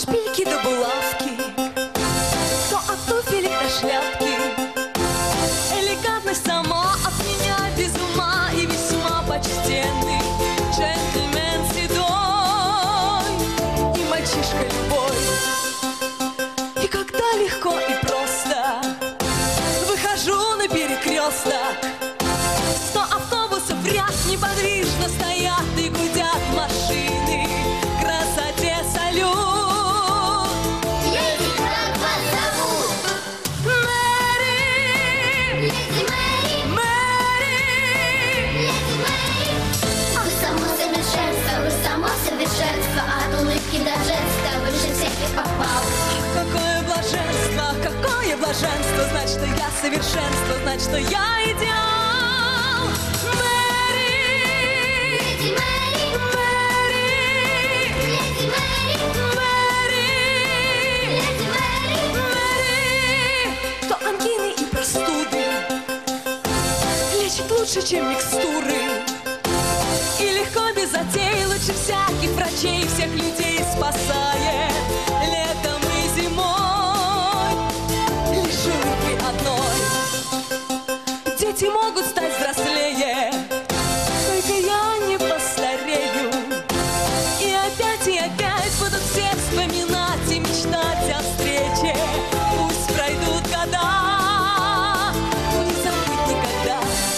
шпильки до булавки, кто от туфелек до шляпки. Элегантность сама от меня без ума и весьма почтенный джентльмен седой и мальчишка любой. И когда легко и просто выхожу на перекресток, 100 автобусов в ряд неподвижно стоят и гудят машины. Красоте салют. Леди, как вас зовут? Мэри, Леди Мэри, Мэри. Леди Мэри. Вы само совершенство, вы само совершенство. От улыбки до жеста выше всех и попал. Какое блаженство, знать, что я совершенство, знать, что я идеал. Мэри, Леди Мэри, Мэри, Леди Мэри, Мэри, Леди Мэри. Мэри. То ангины и простуды лечит лучше, чем микстуры. И легко без затей, лучше всяких врачей, всех людей спасает летом и зимой. Лишь улыбкой одной дети могут стать взрослее, только я не постарею. И опять будут все вспоминать и мечтать о встрече. Пусть пройдут года, не забыть никогда.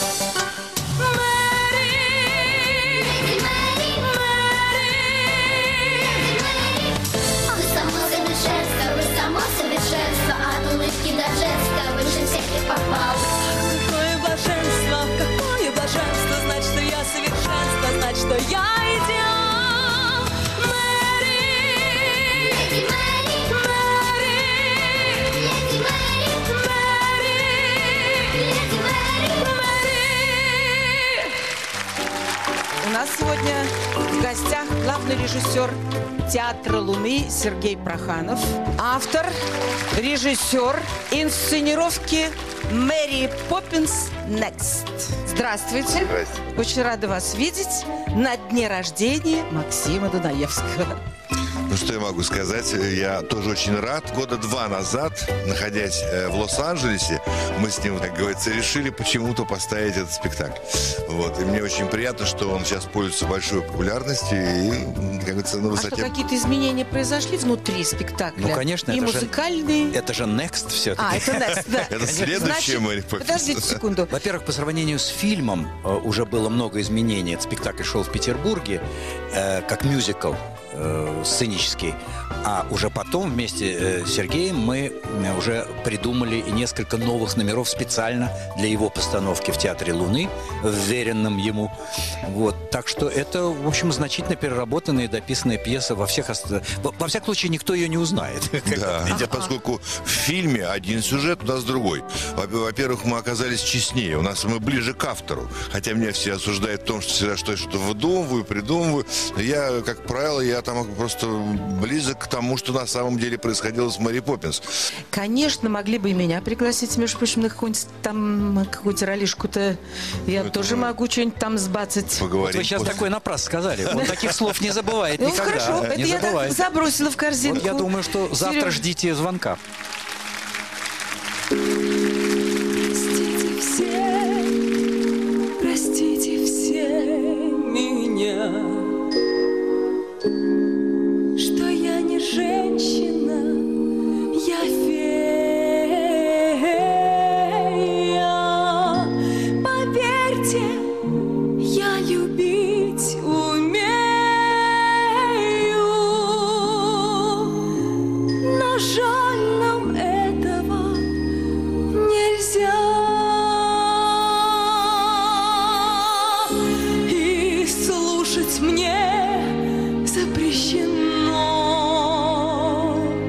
Мэри, Леди Мэри, Мэри. вы само совершенство, вы само совершенство. От улыбки до жеста выше всех и попал. Какое блаженство, знать, что я совершенство, знать, что я идеал. Мэри, Леди Мэри, Мэри, Леди Мэри, Мэри, Леди Мэри. Мэри. У нас сегодня в гостях главный режиссер Театра Луны Сергей Проханов, автор, режиссер инсценировки Мэри Поппинс Next. Здравствуйте. Здрасте. Очень рада вас видеть на дне рождения Максима Дунаевского. Ну, что я могу сказать? Я тоже очень рад. Года 2 назад, находясь в Лос-Анджелесе, мы с ним, как говорится, решили почему-то поставить этот спектакль. Вот. И мне очень приятно, что он сейчас пользуется большой популярностью и, как говорится, на А высоте. что, какие-то изменения произошли внутри спектакля? Ну, конечно, и это же- музыкальные. Это же Next все-таки. А, это Next, да. Это следующее Мэри Поппинс. Подождите секунду. Во-первых, по сравнению с фильмом уже было много изменений. Этот спектакль шел в Петербурге как мюзикл сценический. А уже потом вместе с Сергеем мы уже придумали и несколько новых номеров специально для его постановки в Театре Луны, вверенном ему. Вот. Так что это, в общем, значительно переработанная и дописанная пьеса. Во всяком случае, никто ее не узнает. Да, поскольку в фильме один сюжет, у нас другой. Во-первых, мы оказались честнее, мы ближе к автору. Хотя меня все осуждают в том, что всегда что-то выдумываю, придумываю. Я, как правило, я там просто близок к тому, что на самом деле происходило с Мэри Поппинс. Конечно, могли бы и меня пригласить, между прочим, на какую-то ролишку-то. Я тоже могу что-нибудь там сбацать. Поговорим. Вы сейчас такое напрасно сказали. Он таких слов не забывает Ну, никогда. хорошо, это Не я так забывает. забросила в корзинку. Вот я думаю, что завтра Серёж, ждите звонка. Простите все меня, что я не женщина, я фея. Поверьте, я любить умею, но жаль нам этого нельзя. И слушать мне запрещено.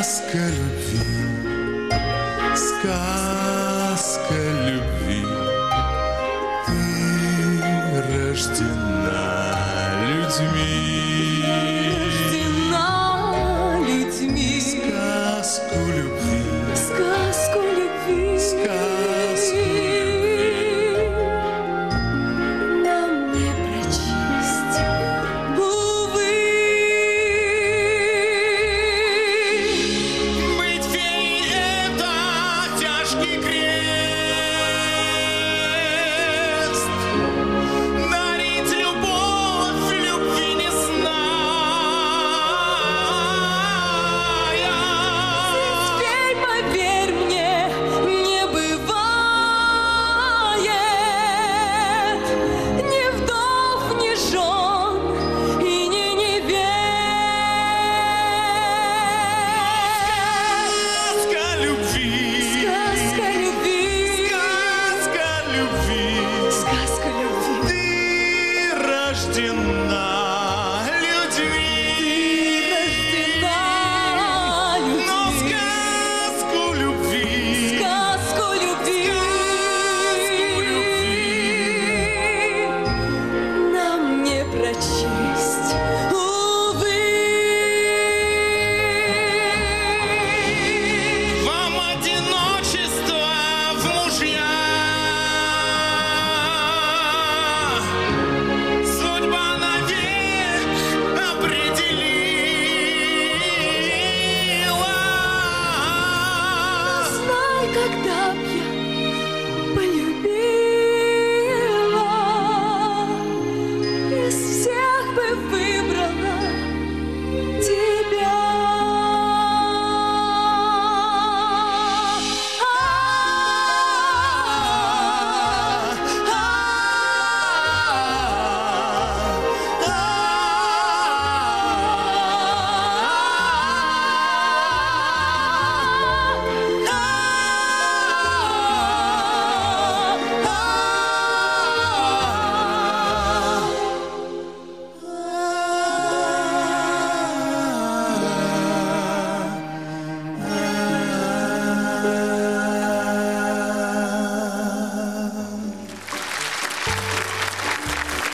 Сказка любви, сказка любви. Ты рождена людьми.